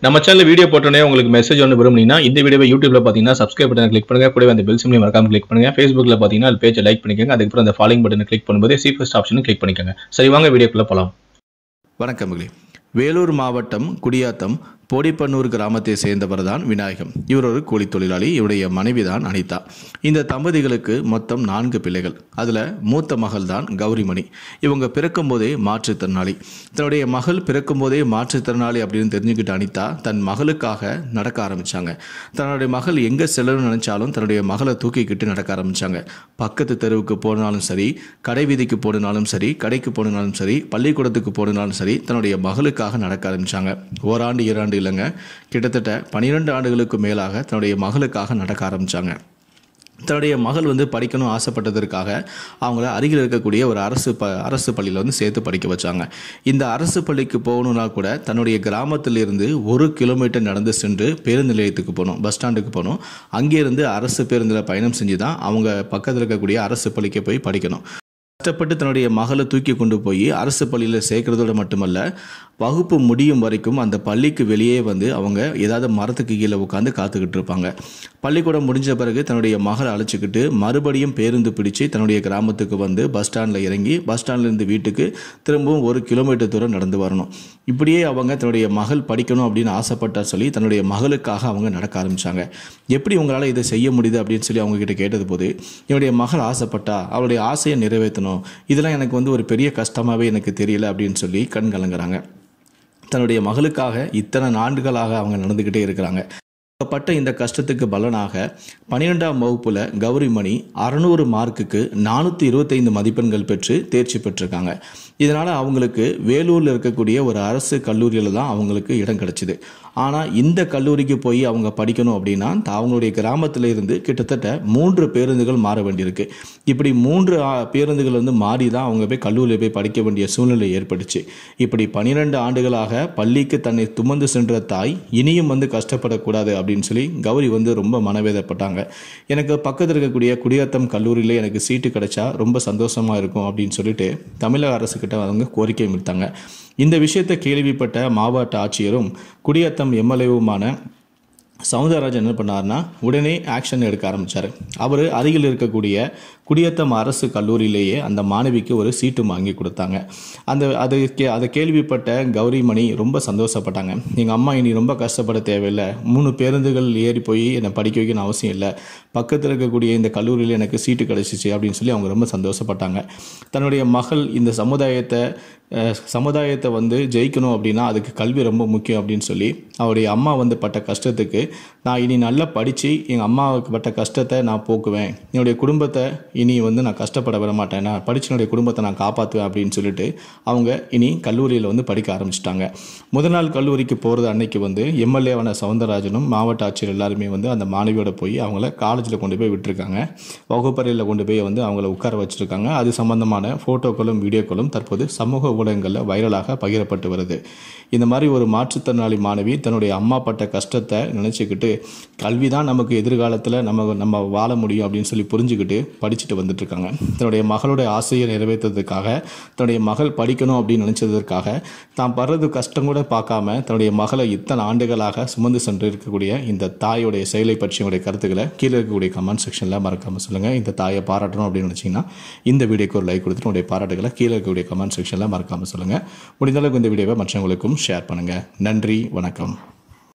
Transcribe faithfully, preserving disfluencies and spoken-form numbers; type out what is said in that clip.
நம்ம channel video போட்டோனே உங்களுக்கு message ஒன்று விரும்புனீங்கன்னா இந்த வீடியோவை யூடியூப்ல பார்த்தீங்கன்னா சப்ஸ்கிரைப் பட்டனை கிளிக் பண்ணுங்க. கூடவே அந்த பெல் சிம்லையும் மறக்காம கிளிக் பண்ணுங்க. ஃபேஸ்புக்ல பார்த்தீங்கன்னா அது பேஜை லைக் பண்ணிக்கோங்க. அதுக்கப்புறம் அந்த ஃபாலோயிங் பட்டனை கிளிக் பண்ணும்போது சி ஃபர்ஸ்ட் ஆப்ஷனும் கிளிக் பண்ணிக்கோங்க. சரி, வாங்க வீடியோக்குள்ள போகலாம். வணக்கம். வேலூர் மாவட்டம் குடியாத்தம் போடிப்பன்னூர் கிராமத்தை சேர்ந்தவர் தான் விநாயகம். இவர் ஒரு கூலி தொழிலாளி. இவருடைய மனைவி தான் அனிதா. இந்த தம்பதிகளுக்கு மொத்தம் நான்கு பிள்ளைகள். அதில் மூத்த மகள் தான் கௌரிமணி. இவங்க பிறக்கும் போதே மாற்றுத்திறனாளி. தன்னுடைய மகள் பிறக்கும் போதே மாற்றுத்திறனாளி அப்படின்னு தெரிஞ்சுக்கிட்ட அனிதா தன் மகளுக்காக நடக்க ஆரம்பித்தாங்க. தன்னுடைய மகள் எங்கே செல்லணும்னு நினச்சாலும் தன்னுடைய மகளை தூக்கிக்கிட்டு நடக்க ஆரம்பித்தாங்க. பக்கத்து தெருவுக்கு போனாலும் சரி, கடை வீதிக்கு போனாலும் சரி, கடைக்கு போனாலும் சரி, பள்ளிக்கூடத்துக்கு போனாலும் சரி, தன்னுடைய மகளுக்காக நடக்க ஆரம்பித்தாங்க. ஓராண்டு இரண்டு இல்லைங்க, கிட்டத்தட்ட பன்னிரெண்டு ஆண்டுகளுக்கு மேலாக தன்னுடைய மகளுக்காக நடக்க ஆரம்பித்தாங்க. தன்னுடைய மகள் வந்து படிக்கணும் ஆசைப்பட்டதற்காக அவங்கள அருகில் இருக்கக்கூடிய ஒரு அரசு ப அரசு பள்ளியில் வந்து சேர்த்து படிக்க வச்சாங்க. இந்த அரசு பள்ளிக்கு போகணுன்னா கூட தன்னுடைய கிராமத்திலிருந்து ஒரு கிலோமீட்டர் நடந்து சென்று பேருந்து நிலையத்துக்கு போகணும், பஸ் ஸ்டாண்டுக்கு போகணும். அங்கேருந்து அரசு பேருந்தில் பயணம் செஞ்சு தான் அவங்க பக்கத்தில் இருக்கக்கூடிய அரசு பள்ளிக்கு போய் படிக்கணும். கஷ்டப்பட்டு தன்னுடைய மகளை தூக்கி கொண்டு போய் அரசு பள்ளியில் சேர்க்கறதோடு மட்டுமல்ல, வகுப்பு முடியும் வரைக்கும் அந்த பள்ளிக்கு வெளியே வந்து அவங்க ஏதாவது மரத்துக்கு கீழே உட்காந்து காத்துக்கிட்டு இருப்பாங்க. பள்ளிக்கூடம் முடிஞ்ச பிறகு தன்னுடைய மகளை அழைச்சிக்கிட்டு மறுபடியும் பேருந்து பிடிச்சு தன்னுடைய கிராமத்துக்கு வந்து பஸ் ஸ்டாண்டில் இறங்கி பஸ் ஸ்டாண்ட்லேருந்து வீட்டுக்கு திரும்பவும் ஒரு கிலோமீட்டர் தூரம் நடந்து வரணும். இப்படியே அவங்க தன்னுடைய மகள் படிக்கணும் அப்படின்னு ஆசைப்பட்டா சொல்லி தன்னுடைய மகளுக்காக அவங்க நடக்க ஆரம்பித்தாங்க. எப்படி உங்களால் இதை செய்ய முடியுது அப்படின்னு சொல்லி அவங்கக்கிட்ட கேட்டது போது, என்னுடைய மகள் ஆசைப்பட்டா அவளுடைய ஆசையை நிறைவேற்றணும், இதெல்லாம் எனக்கு வந்து ஒரு பெரிய கஷ்டமாகவே எனக்கு தெரியல அப்படின்னு சொல்லி கண் கலங்குறாங்க. தன்னுடைய மகளுக்காக இத்தனை ஆண்டுகளாக அவங்க நடந்துக்கிட்டே இருக்கிறாங்க. பட்ட இந்த கஷ்டத்துக்கு பலனாக பன்னிரெண்டாம் வகுப்புல கௌரிமணி அறுநூறு மார்க்குக்கு நானூற்றி இருபத்தைந்து மதிப்பெண்கள் பெற்று தேர்ச்சி பெற்றிருக்காங்க. இதனால் அவங்களுக்கு வேலூரில் இருக்கக்கூடிய ஒரு அரசு கல்லூரியில் தான் அவங்களுக்கு இடம் கிடைச்சிது. ஆனால் இந்த கல்லூரிக்கு போய் அவங்க படிக்கணும் அப்படின்னா அவங்களுடைய கிராமத்தில் இருந்து கிட்டத்தட்ட மூன்று பேருந்துகள் மாற வேண்டியிருக்கு. இப்படி மூன்று பேருந்துகள் வந்து மாறி தான் அவங்க போய் கல்லூரியில் போய் படிக்க வேண்டிய சூழ்நிலை ஏற்பட்டுச்சு. இப்படி பன்னிரெண்டு ஆண்டுகளாக பள்ளிக்கு தன்னை சுமந்து சென்ற தாய் இனியும் வந்து கஷ்டப்படக்கூடாது அப்படின்னு சொல்லி கௌரி வந்து ரொம்ப மனவேதப்பட்டாங்க. எனக்கு பக்கத்தில் இருக்கக்கூடிய குடியாத்தம் கல்லூரியில் எனக்கு சீட்டு கிடைச்சா ரொம்ப சந்தோஷமாக இருக்கும் அப்படின்னு சொல்லிட்டு தமிழக அரசுக்கிட்ட அவங்க கோரிக்கை விடுத்தாங்க. இந்த விஷயத்தை கேள்விப்பட்ட மாவட்ட ஆட்சியரும் குடியாத்தம் எம்எல்ஏவுமான சவுந்தரராஜன் என்ன பண்ணார்னா உடனே ஆக்ஷன் எடுக்க ஆரம்பித்தார். அவர் அருகில் இருக்கக்கூடிய குடியாத்தம் அரசு கல்லூரியிலேயே அந்த மாணவிக்கு ஒரு சீட்டு வாங்கி கொடுத்தாங்க. அந்த அது கே அதை கேள்விப்பட்ட கௌரிமணி ரொம்ப சந்தோஷப்பட்டாங்க. எங்கள் அம்மா இனி ரொம்ப கஷ்டப்பட தேவையில்லை, மூணு பேருந்துகள் ஏறி போய் என்னை படிக்க வைக்கணும் அவசியம் இல்லை, பக்கத்தில் இருக்கக்கூடிய இந்த கல்லூரியில் எனக்கு சீட்டு கிடைச்சிச்சு அப்படின்னு சொல்லி அவங்க ரொம்ப சந்தோஷப்பட்டாங்க. தன்னுடைய மகள் இந்த சமுதாயத்தை சமுதாயத்தை வந்து ஜெயிக்கணும் அப்படின்னா அதுக்கு கல்வி ரொம்ப முக்கியம் அப்படின்னு சொல்லி அவருடைய அம்மா வந்து பட்ட கஷ்டத்துக்கு நான் இனி நல்லா படித்து எங்கள் அம்மாவுக்கு பட்ட கஷ்டத்தை நான் போக்குவேன், என்னுடைய குடும்பத்தை இனி வந்து நான் கஷ்டப்பட விட மாட்டேன், நான் படித்து என்னுடைய குடும்பத்தை நான் காப்பாற்றுவேன் அப்படின்னு சொல்லிட்டு அவங்க இனி கல்லூரியில் வந்து படிக்க ஆரம்பிச்சிட்டாங்க. முதல் நாள் கல்லூரிக்கு போகிறது அன்னைக்கு வந்து எம்எல்ஏவான சவுந்தரராஜனும் மாவட்ட ஆட்சியர் எல்லாருமே வந்து அந்த மாணவியோட போய் அவங்கள காலேஜில் கொண்டு போய் விட்டுருக்காங்க. வகுப்பறையில் கொண்டு போய் வந்து அவங்கள உட்கார வச்சுருக்காங்க. அது சம்பந்தமான ஃபோட்டோக்களும் வீடியோக்களும் தற்போது சமூக ஊடகங்களில் வைரலாக பகிரப்பட்டு வருது. இந்த மாதிரி ஒரு மாற்றுத்திறனாளி மாணவி தன்னுடைய அம்மா பட்ட கஷ்டத்தை நினச்சிக்கிட்டு கல்வி தான் நமக்கு எதிர்காலத்தில் நம்ம நம்ம வாழ முடியும் அப்படின்னு சொல்லி புரிஞ்சுக்கிட்டு படிச்சுட்டு வந்துட்டு இருக்காங்க. தன்னுடைய மகளுடைய ஆசையை நிறைவேற்றுறதுக்காக, தன்னுடைய மகள் படிக்கணும் அப்படின்னு நினச்சதற்காக தான் படுறது கஷ்டம் கூட பார்க்காம தன்னுடைய மகளை இத்தனை ஆண்டுகளாக சுமந்து சென்று இருக்கக்கூடிய இந்த தாயோடைய செயலை பற்றிய கருத்துக்களை கீழே இருக்கக்கூடிய கமெண்ட் செக்ஷனில் மறக்காமல் சொல்லுங்கள். இந்த தாயை பாராட்டணும் அப்படின்னு நினச்சிங்கன்னா இந்த வீடியோக்கு ஒரு லைக் கொடுத்துட்டு உங்களுடைய பாராட்டுகளை கீழே இருக்கக்கூடிய கமெண்ட் செக்ஷனில் மறக்காமல் சொல்லுங்கள். முடிந்த அளவுக்கு இந்த வீடியோவை மற்றவங்களுக்கும் ஷேர் பண்ணுங்கள். நன்றி, வணக்கம்.